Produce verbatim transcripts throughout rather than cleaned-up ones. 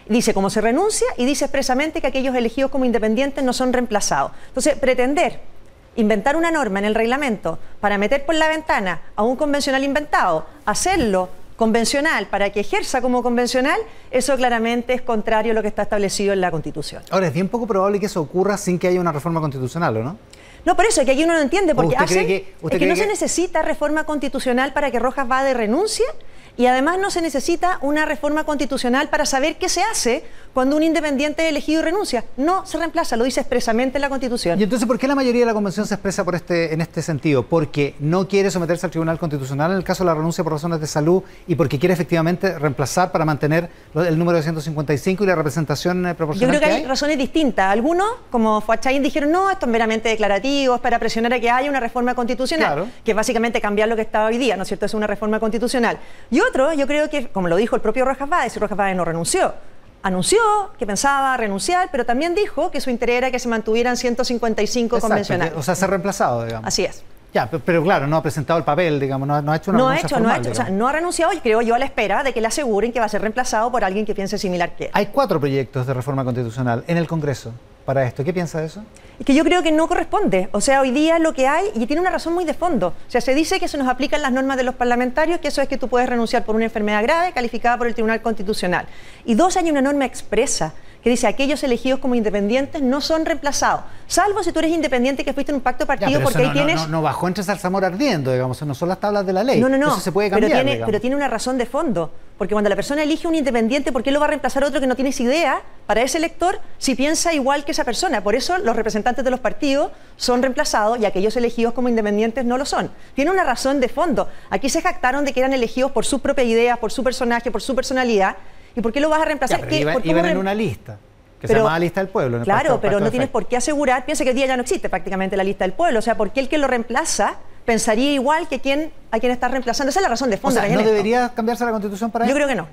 Dice cómo se renuncia y dice expresamente que aquellos elegidos como independientes no son reemplazados. Entonces, pretender inventar una norma en el reglamento para meter por la ventana a un convencional inventado, hacerlo convencional para que ejerza como convencional, eso claramente es contrario a lo que está establecido en la Constitución. Ahora, es bien poco probable que eso ocurra sin que haya una reforma constitucional, ¿o no? No, por eso, es que aquí uno no entiende, porque hacen, que, es que no que... se necesita reforma constitucional para que Rojas Vade renuncie, y además no se necesita una reforma constitucional para saber qué se hace cuando un independiente es elegido y renuncia. No se reemplaza, lo dice expresamente en la Constitución. ¿Y entonces por qué la mayoría de la Convención se expresa por este, en este sentido? ¿Porque no quiere someterse al Tribunal Constitucional en el caso de la renuncia por razones de salud y porque quiere efectivamente reemplazar para mantener el número de ciento cincuenta y cinco y la representación proporcional? Yo creo que, que hay, hay razones distintas. Algunos, como Fuachain, dijeron no, esto es meramente declarativo, es para presionar a que haya una reforma constitucional, claro, que es básicamente cambiar lo que está hoy día, ¿no es cierto? Es una reforma constitucional. Y otros, yo creo que, como lo dijo el propio Rojas Vade, si Rojas Vade no renunció, anunció que pensaba renunciar, pero también dijo que su interés era que se mantuvieran ciento cincuenta y cinco Exacto, convencionales. Que, o sea, ser reemplazado, digamos. Así es. Ya, pero, pero claro, no ha presentado el papel, digamos, no, no ha hecho una no renuncia ha hecho, formal, no ha hecho, o sea, no ha renunciado, y creo yo, a la espera de que le aseguren que va a ser reemplazado por alguien que piense similar que él. Hay cuatro proyectos de reforma constitucional en el Congreso para esto. ¿Qué piensa de eso? Es que yo creo que no corresponde. O sea, hoy día lo que hay, y tiene una razón muy de fondo, o sea, se dice que se nos aplican las normas de los parlamentarios, que eso es que tú puedes renunciar por una enfermedad grave calificada por el Tribunal Constitucional. Y dos, hay una norma expresa que dice aquellos elegidos como independientes no son reemplazados, salvo si tú eres independiente que fuiste en un pacto partido, ya, porque no, ahí tienes... No, no, no bajó entre zarzamora ardiendo, digamos, no son las tablas de la ley. No, no, no, eso se puede cambiar, pero, tiene, digamos. pero tiene una razón de fondo, porque cuando la persona elige un independiente, ¿por qué lo va a reemplazar otro que no tienes idea para ese elector si piensa igual que esa persona? Por eso los representantes de los partidos son reemplazados y aquellos elegidos como independientes no lo son. Tiene una razón de fondo. Aquí se jactaron de que eran elegidos por sus propias ideas, por su personaje, por su personalidad. ¿Y por qué lo vas a reemplazar? Ya, pero iban, iban en una lista. Que pero, se llama lista del pueblo. En el claro, pacto, pero pacto no tienes por qué asegurar, piensa que hoy día ya no existe prácticamente la lista del pueblo, o sea, ¿por qué el que lo reemplaza pensaría igual que quien, a quien está reemplazando? Esa es la razón de fondo. O sea, ¿no debería cambiarse la Constitución para Yo eso? creo que no.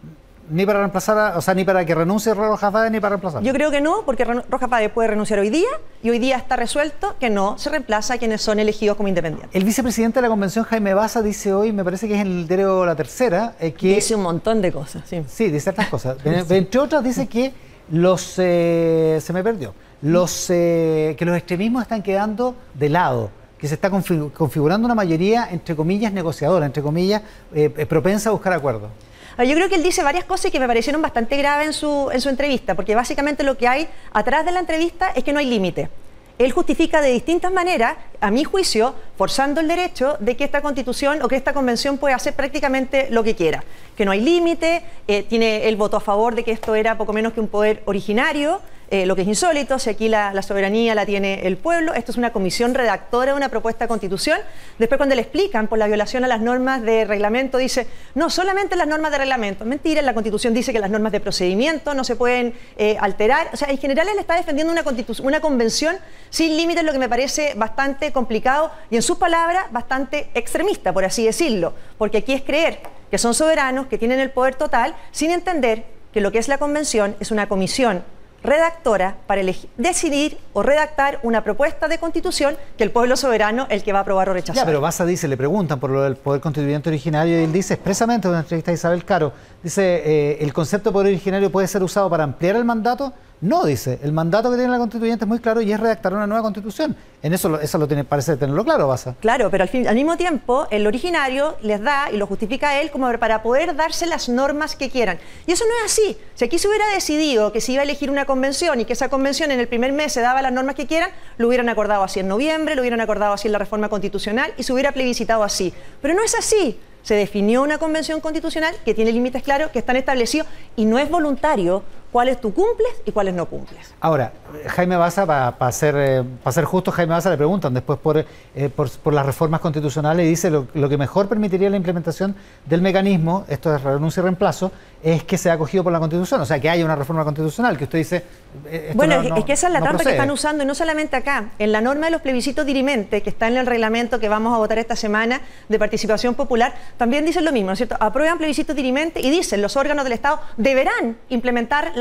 Ni para reemplazar, a, o sea, ni para que renuncie Rojas Vade ni para reemplazar. Yo creo que no, porque Rojas Vade puede renunciar hoy día y hoy día está resuelto que no se reemplaza a quienes son elegidos como independientes. El vicepresidente de la Convención, Jaime Baza, dice hoy, me parece que es en el diario La Tercera, eh, que... Dice un montón de cosas, sí. Sí, dice ciertas cosas. Entre otras dice que los... Eh, se me perdió. Los, eh, que los extremismos están quedando de lado, que se está configurando una mayoría, entre comillas, negociadora, entre comillas, eh, propensa a buscar acuerdos. Yo creo que él dice varias cosas que me parecieron bastante graves en su, en su entrevista, porque básicamente lo que hay atrás de la entrevista es que no hay límite. Él justifica de distintas maneras, a mi juicio, forzando el derecho de que esta Constitución o que esta Convención puede hacer prácticamente lo que quiera. Que no hay límite, eh, tiene el voto a favor de que esto era poco menos que un poder originario, eh, lo que es insólito, si aquí la, la soberanía la tiene el pueblo. Esto es una comisión redactora de una propuesta de Constitución. Después, cuando le explican por la violación a las normas de reglamento, dice, no, solamente las normas de reglamento. Mentira, la Constitución dice que las normas de procedimiento no se pueden eh, alterar. O sea, en general él está defendiendo una, una convención sin límites, lo que me parece bastante complicado y, en sus palabras, bastante extremista, por así decirlo. Porque aquí es creer que son soberanos, que tienen el poder total, sin entender que lo que es la convención es una comisión redactora para elegir, decidir o redactar una propuesta de constitución que el pueblo soberano el que va a aprobar o rechazar. Ya, pero Baza dice, le preguntan por lo del poder constituyente originario y él dice expresamente en una entrevista a Isabel Caro, dice, eh, ¿el concepto de poder originario puede ser usado para ampliar el mandato? No, dice, el mandato que tiene la constituyente es muy claro y es redactar una nueva constitución. En eso, eso lo tiene, parece tenerlo claro, Baza. Claro, pero al, fin, al mismo tiempo el originario les da y lo justifica él como para poder darse las normas que quieran. Y eso no es así. Si aquí se hubiera decidido que se iba a elegir una convención y que esa convención en el primer mes se daba las normas que quieran, lo hubieran acordado así en noviembre, lo hubieran acordado así en la reforma constitucional y se hubiera plebiscitado así. Pero no es así. Se definió una convención constitucional que tiene límites claros, que están establecidos y no es voluntario cuáles tú cumples y cuáles no cumples. Ahora, Jaime Baza, para pa ser, eh, pa ser justo, Jaime Baza le preguntan después por, eh, por, por las reformas constitucionales y dice lo, lo que mejor permitiría la implementación del mecanismo, esto es renuncia y reemplazo, es que sea acogido por la Constitución, o sea, que haya una reforma constitucional, que usted dice... Esto bueno, no, no, es que esa es la no trampa procede. que están usando, y no solamente acá, en la norma de los plebiscitos dirimentes, que está en el reglamento que vamos a votar esta semana de participación popular, también dicen lo mismo, ¿no es cierto? Aprueban plebiscitos dirimentes y dicen los órganos del Estado deberán implementar las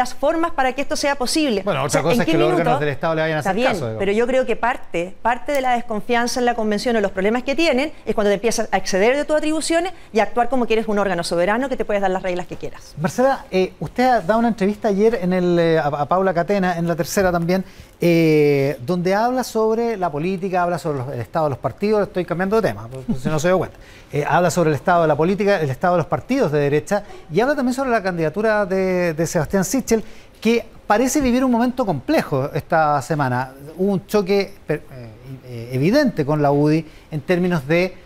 las formas para que esto sea posible. Bueno, otra o sea, cosa es que los órganos del Estado le vayan a hacer bien, caso. Digamos. Pero yo creo que parte, parte de la desconfianza en la Convención o los problemas que tienen es cuando te empiezas a exceder de tus atribuciones y a actuar como que eres un órgano soberano que te puedes dar las reglas que quieras. Marcela, eh, usted ha dado una entrevista ayer en el, eh, a, a Paula Catena, en La Tercera también, eh, donde habla sobre la política, habla sobre los, el estado de los partidos. Estoy cambiando de tema, si no se dio cuenta. Eh, habla sobre el estado de la política, el estado de los partidos de derecha, y habla también sobre la candidatura de, de Sebastián Sichel, que parece vivir un momento complejo esta semana. Hubo un choque eh, evidente con la U D I en términos de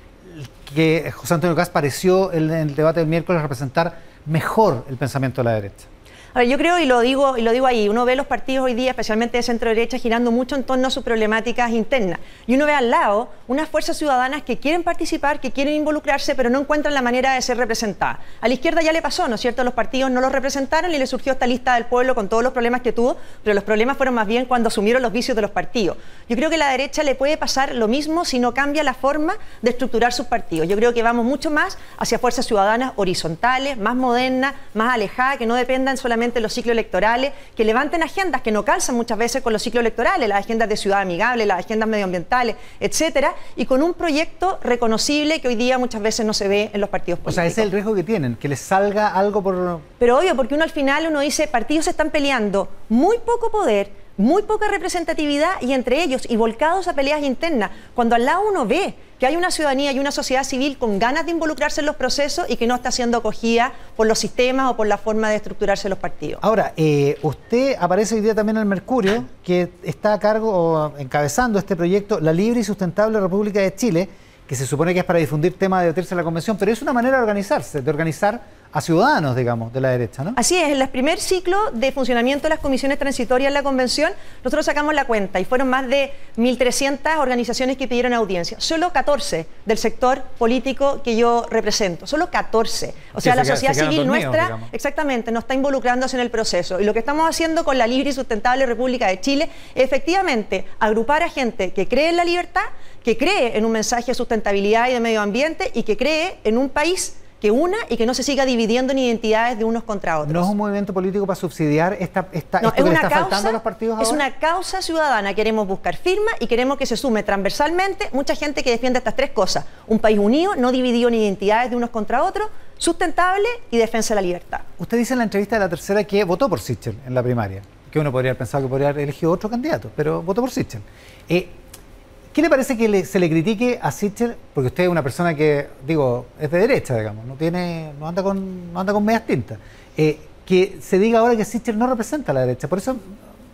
que José Antonio Kast pareció en el debate del miércoles representar mejor el pensamiento de la derecha. A ver, yo creo, y lo digo y lo digo ahí, uno ve los partidos hoy día, especialmente de centro-derecha, girando mucho en torno a sus problemáticas internas. Y uno ve al lado unas fuerzas ciudadanas que quieren participar, que quieren involucrarse, pero no encuentran la manera de ser representadas. A la izquierda ya le pasó, ¿no es cierto? Los partidos no los representaron y le surgió esta lista del pueblo con todos los problemas que tuvo, pero los problemas fueron más bien cuando asumieron los vicios de los partidos. Yo creo que a la derecha le puede pasar lo mismo si no cambia la forma de estructurar sus partidos. Yo creo que vamos mucho más hacia fuerzas ciudadanas horizontales, más modernas, más alejadas, que no dependan solamente de los ciclos electorales, que levanten agendas que no calzan muchas veces con los ciclos electorales, las agendas de ciudad amigable, las agendas medioambientales, etcétera, y con un proyecto reconocible que hoy día muchas veces no se ve en los partidos políticos. O sea, ese es el riesgo que tienen, que les salga algo por... Pero obvio, porque uno al final uno dice, partidos se están peleando muy poco poder, muy poca representatividad y entre ellos y volcados a peleas internas, cuando al lado uno ve que hay una ciudadanía y una sociedad civil con ganas de involucrarse en los procesos y que no está siendo acogida por los sistemas o por la forma de estructurarse los partidos. Ahora, eh, usted aparece hoy día también en el Mercurio, que está a cargo o encabezando este proyecto, La Libre y Sustentable República de Chile, que se supone que es para difundir temas de debatirse en la Convención, pero es una manera de organizarse, de organizar a ciudadanos, digamos, de la derecha, ¿no? Así es, en el primer ciclo de funcionamiento de las comisiones transitorias en la Convención, nosotros sacamos la cuenta y fueron más de mil trescientas organizaciones que pidieron audiencia. Solo catorce del sector político que yo represento, solo catorce. O sea, sí, la sociedad civil nuestra, digamos. Exactamente, no está involucrándose en el proceso. Y lo que estamos haciendo con la Libre y Sustentable República de Chile es efectivamente agrupar a gente que cree en la libertad, que cree en un mensaje de sustentabilidad y de medio ambiente y que cree en un país que una y que no se siga dividiendo en identidades de unos contra otros. ¿No es un movimiento político para subsidiar esta, esta, no, esto que le está causa, faltando a los partidos ahora? Es una causa ciudadana. Queremos buscar firmas y queremos que se sume transversalmente mucha gente que defiende estas tres cosas. Un país unido, no dividido en identidades de unos contra otros, sustentable y defensa de la libertad. Usted dice en la entrevista de La Tercera que votó por Sichel en la primaria, que uno podría haber pensado que podría haber elegido otro candidato, pero votó por Sichel. Eh, ¿Qué le parece que le, se le critique a Sichel? Porque usted es una persona que, digo, es de derecha, digamos, no tiene, no anda con, no anda con medias tintas. Eh, que se diga ahora que Sichel no representa a la derecha, por eso...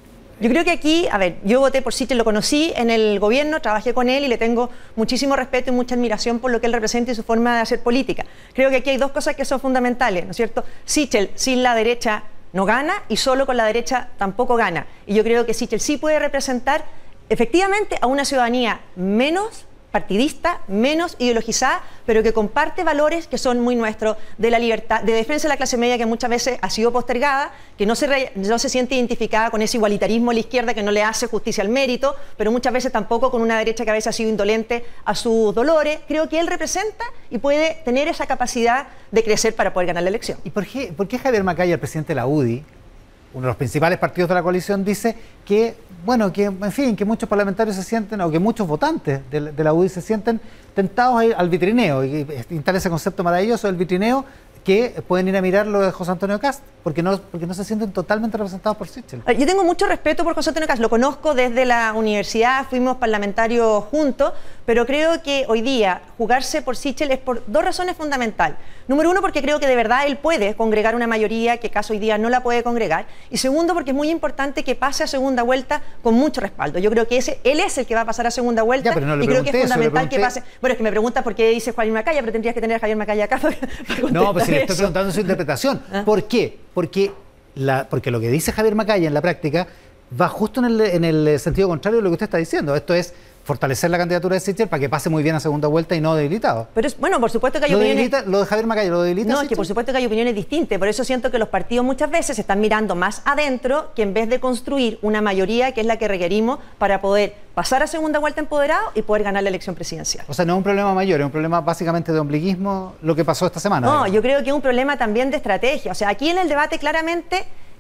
Yo creo que aquí, a ver, yo voté por Sichel, lo conocí en el gobierno, trabajé con él y le tengo muchísimo respeto y mucha admiración por lo que él representa y su forma de hacer política. Creo que aquí hay dos cosas que son fundamentales, ¿no es cierto? Sichel sin la derecha no gana y solo con la derecha tampoco gana. Y yo creo que Sichel sí puede representar efectivamente a una ciudadanía menos partidista, menos ideologizada, pero que comparte valores que son muy nuestros, de la libertad, de defensa de la clase media que muchas veces ha sido postergada, que no se, re, no se siente identificada con ese igualitarismo a la izquierda que no le hace justicia al mérito, pero muchas veces tampoco con una derecha que a veces ha sido indolente a sus dolores. Creo que él representa y puede tener esa capacidad de crecer para poder ganar la elección. ¿Y por qué, por qué Javier Macaya, el presidente de la U D I, uno de los principales partidos de la coalición, dice que, bueno, que en fin, que muchos parlamentarios se sienten, o que muchos votantes de, de la U D I se sienten tentados a ir al vitrineo, y instala ese concepto maravilloso del vitrineo, que pueden ir a mirar lo de José Antonio Kast, porque no, porque no se sienten totalmente representados por Sichel? Yo tengo mucho respeto por José Antonio Kast, lo conozco desde la universidad, fuimos parlamentarios juntos, pero creo que hoy día jugarse por Sichel es por dos razones fundamentales. Número uno, porque creo que de verdad él puede congregar una mayoría que caso hoy día no la puede congregar. Y segundo, porque es muy importante que pase a segunda vuelta con mucho respaldo. Yo creo que ese, él es el que va a pasar a segunda vuelta. Ya, pero no le y creo que es fundamental eso, que pase. Bueno, es que me preguntas por qué dice Javier Macaya, pero tendrías que tener a Javier Macaya acá para, para No, pues si le estoy eso. preguntando su interpretación. ¿Ah? ¿Por qué? Porque, la, porque lo que dice Javier Macaya en la práctica va justo en el, en el sentido contrario de lo que usted está diciendo. Esto es fortalecer la candidatura de Sichel para que pase muy bien a segunda vuelta y no debilitado. Pero es, bueno, por supuesto que hay ¿Lo opiniones... Debilita, ¿Lo de Javier Macaya lo debilita? No, es que por supuesto que hay opiniones distintas. Por eso siento que los partidos muchas veces se están mirando más adentro que en vez de construir una mayoría que es la que requerimos para poder pasar a segunda vuelta empoderado y poder ganar la elección presidencial. O sea, no es un problema mayor, es un problema básicamente de ombliguismo lo que pasó esta semana. No, digamos. yo creo que es un problema también de estrategia. O sea, aquí en el debate claramente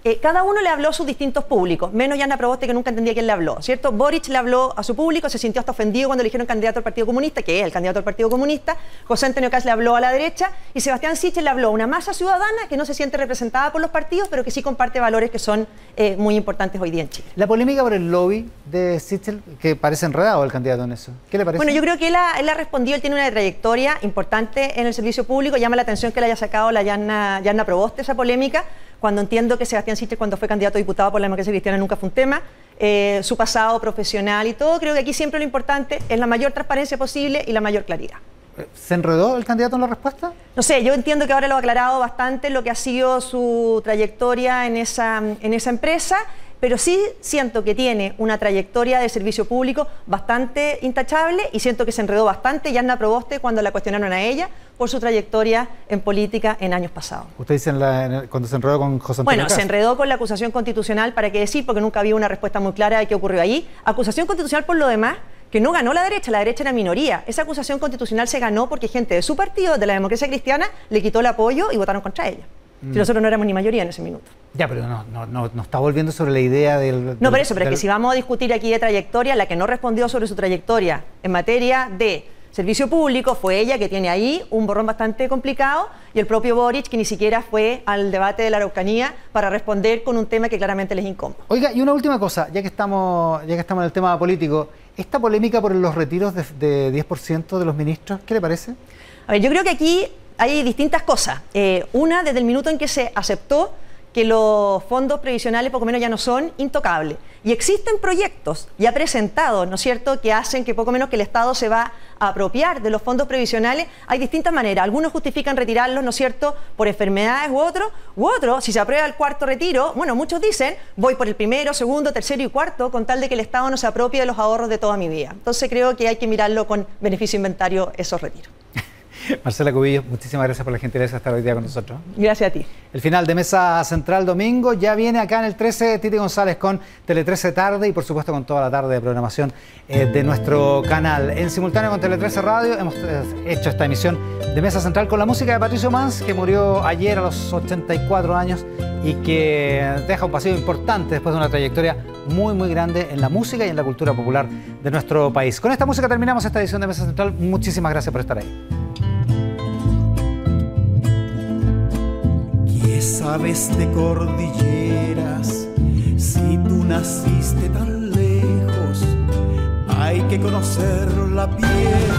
eh, cada uno le habló a sus distintos públicos, menos Jana Proboste, que nunca entendía quién le habló, ¿cierto? Boric le habló a su público, se sintió hasta ofendido cuando le dijeron candidato al Partido Comunista, que es el candidato al Partido Comunista. José Antonio Kast le habló a la derecha y Sebastián Sichel le habló a una masa ciudadana que no se siente representada por los partidos, pero que sí comparte valores que son eh, muy importantes hoy día en Chile. La polémica por el lobby de Sichel, que parece enredado el candidato en eso. ¿Qué le parece? Bueno, yo creo que él ha, él ha respondido, él tiene una trayectoria importante en el servicio público, llama la atención que le haya sacado la Jana, Jana Proboste esa polémica, cuando entiendo que Sebastián Sichel, cuando fue candidato a diputado por la Democracia Cristiana, nunca fue un tema, eh, su pasado profesional y todo. Creo que aquí siempre lo importante es la mayor transparencia posible y la mayor claridad. ¿Se enredó el candidato en la respuesta? No sé, yo entiendo que ahora lo ha aclarado bastante lo que ha sido su trayectoria en esa, en esa empresa, pero sí siento que tiene una trayectoria de servicio público bastante intachable y siento que se enredó bastante Jana Proboste cuando la cuestionaron a ella por su trayectoria en política en años pasados. Usted dice en la, en el, cuando se enredó con José Antonio Bueno, Kast. se enredó con la acusación constitucional, ¿para qué decir? Porque nunca había una respuesta muy clara de qué ocurrió ahí. Acusación constitucional por lo demás, que no ganó la derecha, la derecha era minoría. Esa acusación constitucional se ganó porque gente de su partido, de la Democracia Cristiana, le quitó el apoyo y votaron contra ella. Mm. Si nosotros no éramos ni mayoría en ese minuto. Ya, pero no, no, no, no está volviendo sobre la idea del... del no, por eso, pero del... es que si vamos a discutir aquí de trayectoria, la que no respondió sobre su trayectoria en materia de servicio público fue ella, que tiene ahí un borrón bastante complicado, y el propio Boric, que ni siquiera fue al debate de la Araucanía para responder con un tema que claramente les incómodo. Oiga, y una última cosa, ya que estamos, ya que estamos en el tema político, esta polémica por los retiros de, de diez por ciento de los ministros, ¿qué le parece? A ver, yo creo que aquí hay distintas cosas. Eh, una, desde el minuto en que se aceptó que los fondos previsionales poco menos ya no son intocables. Y existen proyectos ya presentados, ¿no es cierto?, que hacen que poco menos que el Estado se va a apropiar de los fondos previsionales. Hay distintas maneras. Algunos justifican retirarlos, ¿no es cierto?, por enfermedades u otros. U otros, si se aprueba el cuarto retiro, bueno, muchos dicen, voy por el primero, segundo, tercero y cuarto, con tal de que el Estado no se apropie de los ahorros de toda mi vida. Entonces creo que hay que mirarlo con beneficio inventario esos retiros. Marcela Cubillos, muchísimas gracias por la gentileza de estar hoy día con nosotros. Gracias a ti. El final de Mesa Central domingo ya viene acá en el trece, Titi González con Tele trece Tarde y por supuesto con toda la tarde de programación eh, de nuestro canal. En simultáneo con Tele trece Radio hemos eh, hecho esta emisión de Mesa Central con la música de Patricio Mans, que murió ayer a los ochenta y cuatro años y que deja un paseo importante después de una trayectoria muy muy grande en la música y en la cultura popular de nuestro país. Con esta música terminamos esta edición de Mesa Central. Muchísimas gracias por estar ahí. ¿Qué sabes de cordilleras si tú naciste tan lejos? Hay que conocer la piel.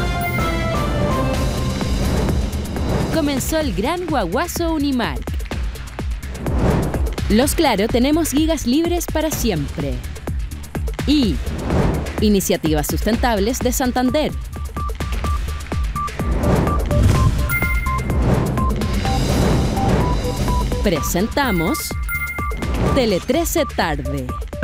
Comenzó el gran guaguazo Unimark. Los Claro tenemos gigas libres para siempre. Y Iniciativas Sustentables de Santander. Presentamos Tele trece Tarde.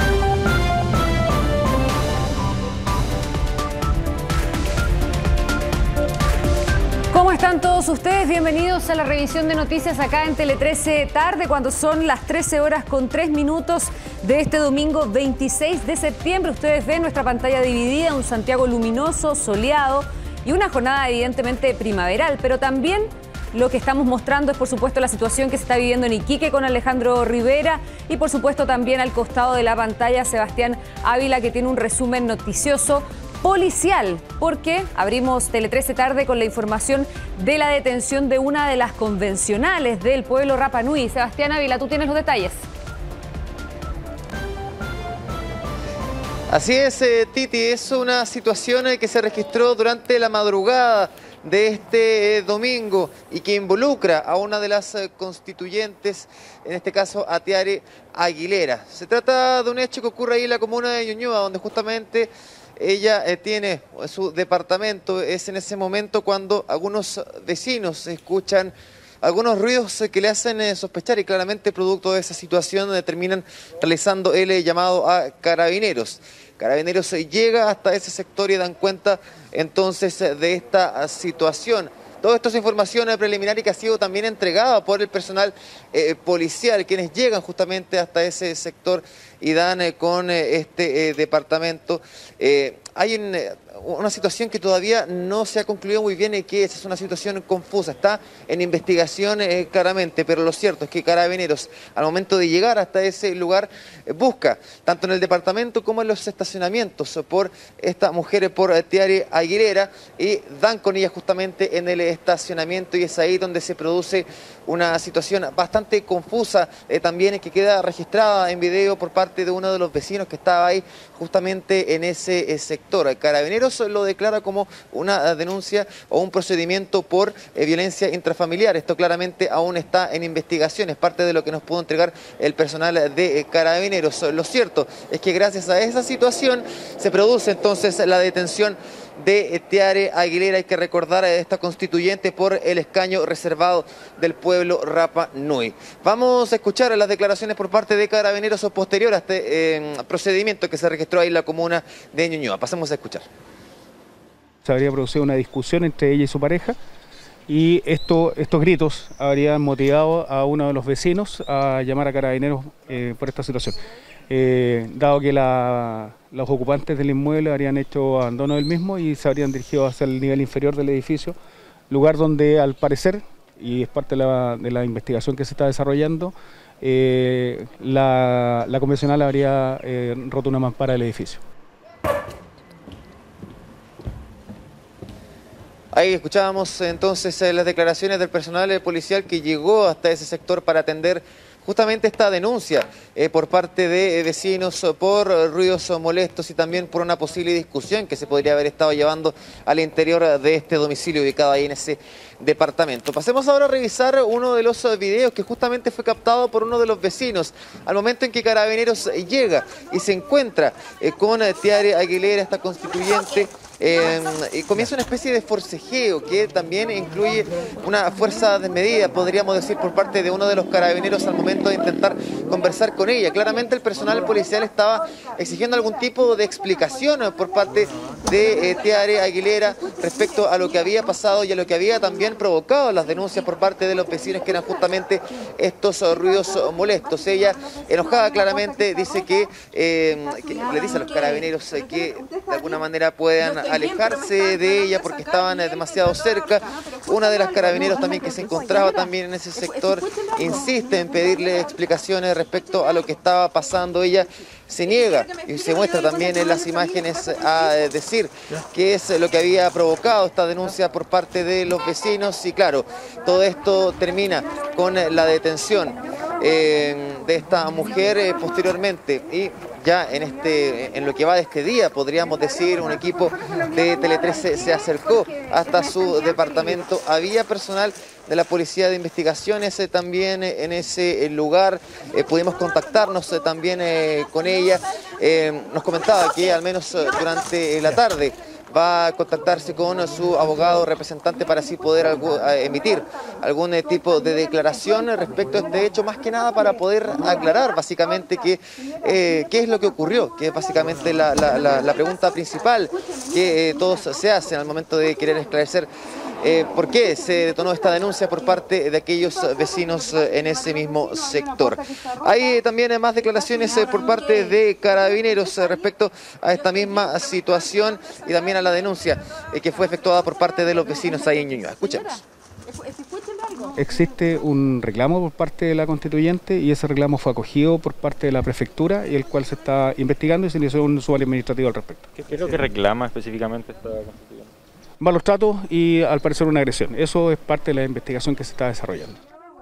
¿Cómo están todos ustedes? Bienvenidos a la revisión de noticias acá en Tele trece Tarde, cuando son las trece horas con tres minutos de este domingo veintiséis de septiembre. Ustedes ven nuestra pantalla dividida, un Santiago luminoso, soleado y una jornada evidentemente primaveral, pero también lo que estamos mostrando es, por supuesto, la situación que se está viviendo en Iquique con Alejandro Rivera y, por supuesto, también al costado de la pantalla Sebastián Ávila, que tiene un resumen noticioso policial, porque abrimos Tele trece Tarde con la información de la detención de una de las convencionales del pueblo Rapa Nui. Sebastián Ávila, tú tienes los detalles. Así es, eh, Titi, es una situación eh, que se registró durante la madrugada de este eh, domingo y que involucra a una de las eh, constituyentes, en este caso a Tiare Aguilera. Se trata de un hecho que ocurre ahí en la comuna de Ñuñoa, donde justamente ella eh, tiene su departamento. Es en ese momento cuando algunos vecinos escuchan algunos ruidos que le hacen eh, sospechar, y claramente producto de esa situación determinan realizando el eh, llamado a Carabineros. Carabineros eh, llega hasta ese sector y dan cuenta entonces eh, de esta situación. Todo esto es información eh, preliminar y que ha sido también entregada por el personal eh, policial, quienes llegan justamente hasta ese sector y dan eh, con eh, este eh, departamento. Eh, hay un, eh, una situación que todavía no se ha concluido muy bien y que es una situación confusa, está en investigación eh, claramente, pero lo cierto es que Carabineros al momento de llegar hasta ese lugar eh, busca, tanto en el departamento como en los estacionamientos, por esta mujer, por Tiare Aguilera, y dan con ella justamente en el estacionamiento, y es ahí donde se produce una situación bastante confusa, eh, también que queda registrada en video por parte de uno de los vecinos que estaba ahí justamente en ese eh, sector. Carabineros lo declara como una denuncia o un procedimiento por eh, violencia intrafamiliar. Esto claramente aún está en investigación, es parte de lo que nos pudo entregar el personal de eh, Carabineros. Lo cierto es que gracias a esa situación se produce entonces la detención de Tiare Aguilera. Hay que recordar a esta constituyente por el escaño reservado del pueblo Rapa Nui. Vamos a escuchar las declaraciones por parte de Carabineros posterior a este eh, procedimiento que se registró ahí en la comuna de Ñuñoa. Pasemos a escuchar. Se habría producido una discusión entre ella y su pareja, y esto, estos gritos habrían motivado a uno de los vecinos a llamar a Carabineros eh, por esta situación. Eh, dado que la, los ocupantes del inmueble habrían hecho abandono del mismo y se habrían dirigido hacia el nivel inferior del edificio, lugar donde al parecer, y es parte de la, de la investigación que se está desarrollando, eh, la, la convencional habría eh, roto una mampara del edificio. Ahí escuchábamos entonces eh, las declaraciones del personal policial que llegó hasta ese sector para atender justamente esta denuncia eh, por parte de eh, vecinos por ruidos molestos y también por una posible discusión que se podría haber estado llevando al interior de este domicilio ubicado ahí en ese departamento. Pasemos ahora a revisar uno de los videos que justamente fue captado por uno de los vecinos al momento en que Carabineros llega y se encuentra eh, con Tiare Aguilera, esta constituyente. Eh, y comienza una especie de forcejeo que también incluye una fuerza desmedida, podríamos decir, por parte de uno de los carabineros al momento de intentar conversar con ella. Claramente el personal policial estaba exigiendo algún tipo de explicación por parte de eh, Tiare Aguilera respecto a lo que había pasado y a lo que había también provocado las denuncias por parte de los vecinos, que eran justamente estos ruidos molestos. Ella, enojada claramente, dice que, eh, que le dice a los carabineros eh, que de alguna manera puedan alejarse de ella porque estaban demasiado cerca. Una de las carabineros también que se encontraba también en ese sector insiste en pedirle explicaciones respecto a lo que estaba pasando. Ella se niega y se muestra también en las imágenes a decir qué es lo que había provocado esta denuncia por parte de los vecinos, y claro, todo esto termina con la detención eh, de esta mujer eh, posteriormente. Y ya en, este, en lo que va de este día, podríamos decir, un equipo de Tele trece se acercó hasta su departamento. Había personal de la Policía de Investigaciones eh, también eh, en ese eh, lugar. Eh, pudimos contactarnos eh, también eh, con ella. Eh, nos comentaba que al menos eh, durante la tarde va a contactarse con su abogado representante para así poder algo, emitir algún tipo de declaración respecto a este hecho, más que nada para poder aclarar básicamente qué, eh, qué es lo que ocurrió, que es básicamente la, la, la, la pregunta principal que eh, todos se hacen al momento de querer esclarecer Eh, por qué se detonó esta denuncia por parte de aquellos vecinos eh, en ese mismo sector. Hay eh, también eh, más declaraciones eh, por parte de Carabineros eh, respecto a esta misma situación y también a la denuncia eh, que fue efectuada por parte de los vecinos ahí en Ñuñoa. Escuchemos. Existe un reclamo por parte de la constituyente y ese reclamo fue acogido por parte de la prefectura, y el cual se está investigando y se inició un usuario administrativo al respecto. ¿Qué es lo que reclama específicamente esta constituyente? Malos tratos y al parecer una agresión. Eso es parte de la investigación que se está desarrollando.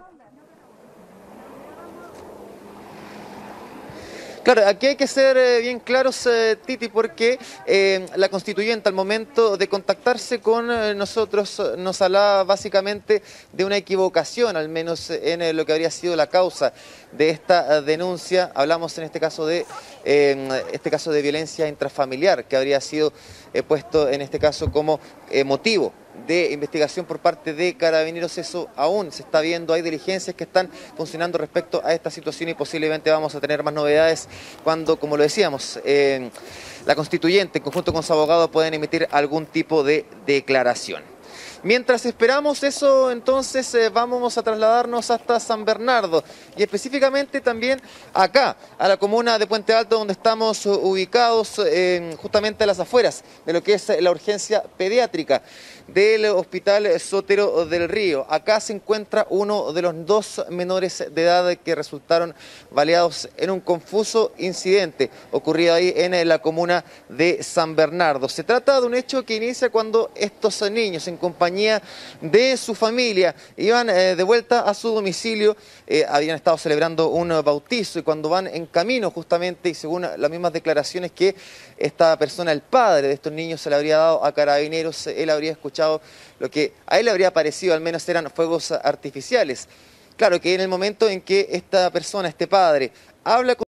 Claro, aquí hay que ser eh, bien claros, eh, Titi, porque eh, la constituyente al momento de contactarse con eh, nosotros nos hablaba básicamente de una equivocación, al menos en eh, lo que habría sido la causa de esta eh, denuncia. Hablamos en este caso de eh, este caso de violencia intrafamiliar, que habría sido eh, puesto en este caso como eh, motivo de investigación por parte de Carabineros. Eso aún se está viendo, hay diligencias que están funcionando respecto a esta situación y posiblemente vamos a tener más novedades cuando, como lo decíamos, eh, la constituyente en conjunto con su abogado pueden emitir algún tipo de declaración. Mientras esperamos eso, entonces eh, vamos a trasladarnos hasta San Bernardo y específicamente también acá, a la comuna de Puente Alto, donde estamos ubicados eh, justamente a las afueras de lo que es la urgencia pediátrica del Hospital Sotero del Río. Acá se encuentra uno de los dos menores de edad que resultaron baleados en un confuso incidente ocurrido ahí en la comuna de San Bernardo. Se trata de un hecho que inicia cuando estos niños, en compañía de su familia, iban eh, de vuelta a su domicilio, eh, habían estado celebrando un bautizo y cuando van en camino justamente, y según las mismas declaraciones que esta persona, el padre de estos niños, se le habría dado a Carabineros, él habría escuchado lo que a él le habría parecido al menos eran fuegos artificiales. Claro que en el momento en que esta persona, este padre, habla con